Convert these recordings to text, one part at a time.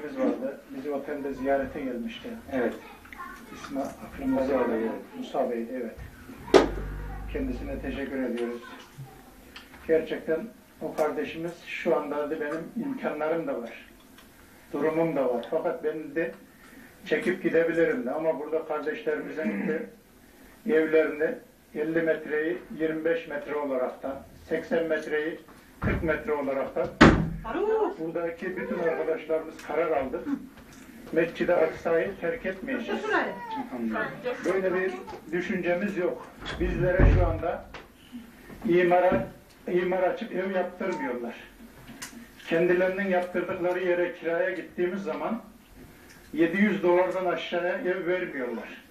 kardeşimiz vardı. Bizi otelde ziyarete gelmişti. Evet. İsmi aklımda Musa vardı. Bey. Musa Bey, evet. Kendisine teşekkür ediyoruz. Gerçekten o kardeşimiz şu anda da benim imkanlarım da var. Durumum da var. Fakat ben de çekip gidebilirim de. Ama burada kardeşlerimizin de evlerini 50 metreyi 25 metre olaraktan, 80 metreyi 40 metre olaraktan buradaki bütün arkadaşlarımız karar aldı. Mescid-i Aksa'yı terk etmeyeceğiz. Böyle bir düşüncemiz yok. Bizlere şu anda imar açıp ev yaptırmıyorlar. Kendilerinin yaptırdıkları yere kiraya gittiğimiz zaman $700'dan aşağıya ev vermiyorlar.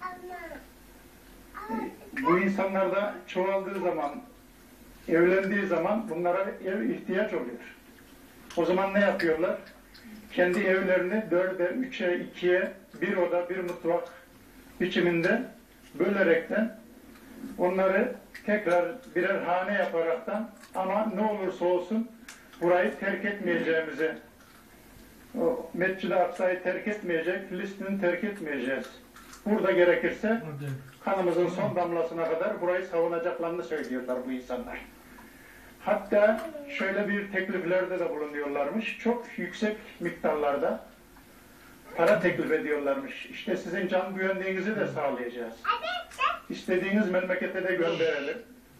Bu insanlar da çoğaldığı zaman, evlendiği zaman bunlara ev ihtiyaç oluyor. O zaman ne yapıyorlar? Kendi evlerini 4'e, 3'e, 2'ye, bir oda, bir mutfak biçiminde bölerekten onları tekrar birer hane yaparaktan ama ne olursa olsun burayı terk etmeyeceğimizi, o Mescid-i Aksa'yı terk etmeyecek, Filistin'i terk etmeyeceğiz. Burada gerekirse kanımızın son damlasına kadar burayı savunacaklarını söylüyorlar bu insanlar. Hatta şöyle bir tekliflerde de bulunuyorlarmış. Çok yüksek miktarlarda para teklif ediyorlarmış. İşte sizin can güvenliğinizi de sağlayacağız. İstediğiniz memlekete de gönderelim.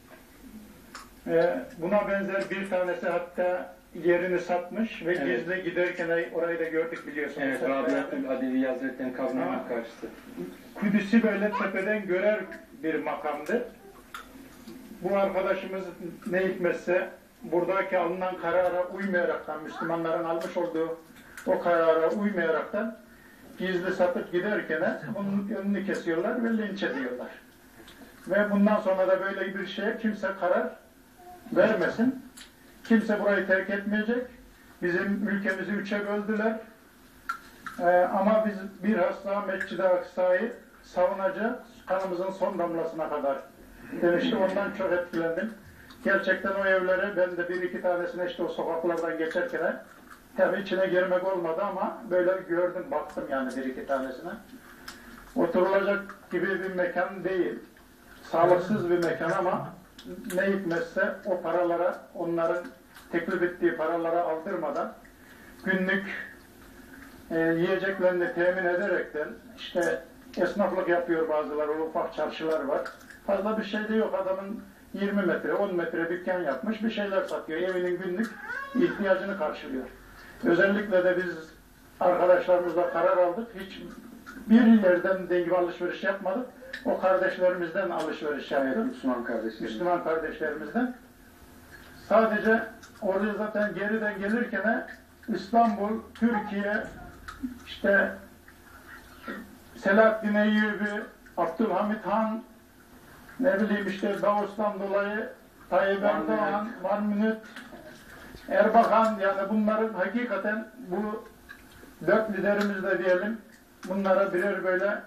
Buna benzer bir tanesi hatta yerini satmış ve gizli giderken orayı da gördük biliyorsunuz. Evet, Rabiatül Adevi Hazretleri'nin kabrinin karşısı. Kudüs'ü böyle tepeden görer bir makamdı. Bu arkadaşımız ne hikmetse buradaki alınan karara uymayaraktan, Müslümanların almış olduğu o karara uymayaraktan gizli satıp giderken bunun önünü kesiyorlar ve linç ediyorlar. Ve bundan sonra da böyle bir şeye kimse karar vermesin. Kimse burayı terk etmeyecek. Bizim ülkemizi 3'e böldüler. Ama biz bilhassa Mescid-i Aksa'yı savunacağız. Kanımızın son damlasına kadar demişti. Ondan çok etkilendim. Gerçekten o evlere ben de bir iki tanesine işte o sokaklardan geçerken tabi içine girmek olmadı ama böyle gördüm, baktım yani bir iki tanesine. Oturulacak gibi bir mekan değil. Sağlıksız bir mekan ama ne hikmetse o paralara, onların teklif ettiği paralara aldırmadan günlük yiyeceklerini temin ederekten işte esnaflık yapıyor bazıları, ufak çarşılar var. Fazla bir şey de yok. Adamın 20 metre, 10 metre dükkan yapmış, bir şeyler satıyor. Evinin günlük ihtiyacını karşılıyor. Özellikle de biz arkadaşlarımızla karar aldık. Hiç bir yerden de alışveriş yapmadık. O kardeşlerimizden alışveriş yaptık. Evet, Müslüman kardeşlerimizden. Sadece oraya zaten geriden gelirken İstanbul, Türkiye, işte Selahaddin Eyyubi, Abdülhamit Han, ne bileyim işte Davos'tan dolayı Tayyip Erdoğan, Van Münit, Erbakan, yani bunların hakikaten bu 4 liderimiz de diyelim bunlara birer böyle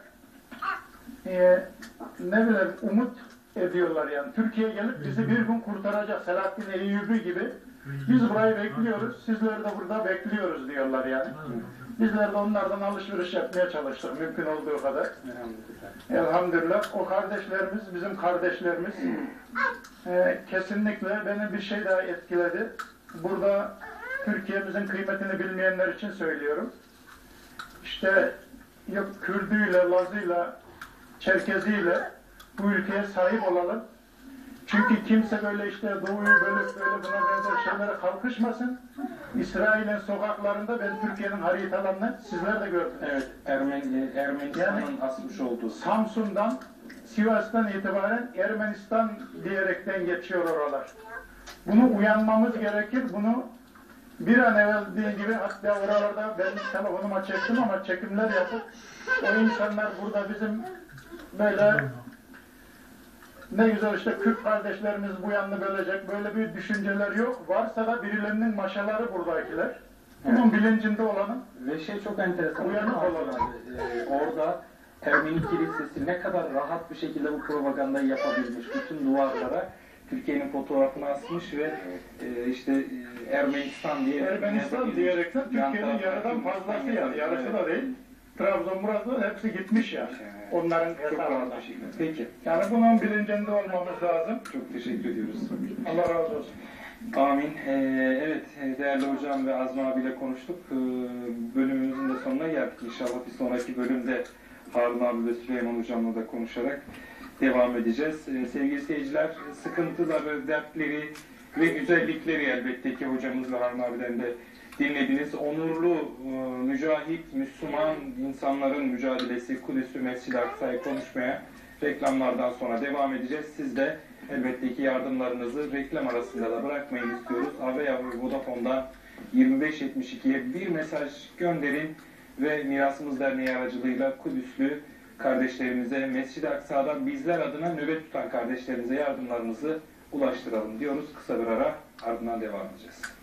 ne bileyim umut ediyorlar yani. Türkiye gelip bizi bir gün kurtaracak Selahaddin Eyyubi gibi. Biz burayı bekliyoruz, sizleri de burada bekliyoruz diyorlar yani. Bizler de onlardan alışveriş yapmaya çalıştık mümkün olduğu kadar. Elhamdülillah. O kardeşlerimiz, bizim kardeşlerimiz. Kesinlikle beni bir şey daha etkiledi. Burada Türkiye'mizin kıymetini bilmeyenler için söylüyorum. İşte yok Kürdüyle, Lazıyla, Çerkeziyle bu ülkeye sahip olalım. Çünkü kimse böyle işte doğuyu bölüp böyle buna benzer şeylere kalkışmasın. İsrail'in sokaklarında ben Türkiye'nin haritalarını sizler de gördünüz. Evet, Ermenistan'ın yani, asmış olduğu. Samsun'dan, Sivas'tan itibaren Ermenistan diyerekten geçiyor oralar. Bunu uyanmamız gerekir. Bunu bir an evvel dediğim gibi hatta oralarda ben telefonuma çektim ama çekimler yapıp o insanlar burada bizim böyle ne güzel işte Kürt kardeşlerimiz bu yanını bölecek, böyle bir düşünceler yok. Varsa da birilerinin maşaları buradakiler. Bunun evet, bilincinde olanın. Ve şey çok enteresan. Uyanık olanın. Orada Ermeni kilisesi ne kadar rahat bir şekilde bu propagandayı yapabilmiş bütün duvarlara. Türkiye'nin fotoğrafını asmış ve işte Ermenistan diye Ermenistan diyerekten Türkiye'nin yarıdan fazlası yani. Yarısı da değil. Trabzon, Murat'ın hepsi gitmiş yani. Onların çok hesabında. rahat bir şekilde. Peki. Yani bunun bilincinde olmamız lazım. Çok teşekkür ediyoruz. Allah razı olsun. Amin. Evet, değerli hocam ve Azmi abiyle konuştuk. Bölümümüzün de sonuna geldik. İnşallah bir sonraki bölümde Harun abi ve Süleyman hocamla da konuşarak devam edeceğiz. Sevgili seyirciler, sıkıntıları, dertleri ve güzellikleri elbette ki hocamız ve Harun abiden de dinlediniz. Onurlu, mücahit, Müslüman insanların mücadelesi Kudüs'ü, Mescid-i Aksa'yı konuşmaya reklamlardan sonra devam edeceğiz. Siz de elbette ki yardımlarınızı reklam arasında da bırakmayın istiyoruz. Aveya ve Vodafone'dan 2572'ye bir mesaj gönderin ve Mirasımız Derneği aracılığıyla Kudüslü kardeşlerimize, Mescid-i Aksa'dan bizler adına nöbet tutan kardeşlerimize yardımlarımızı ulaştıralım diyoruz. Kısa bir ara, ardından devam edeceğiz.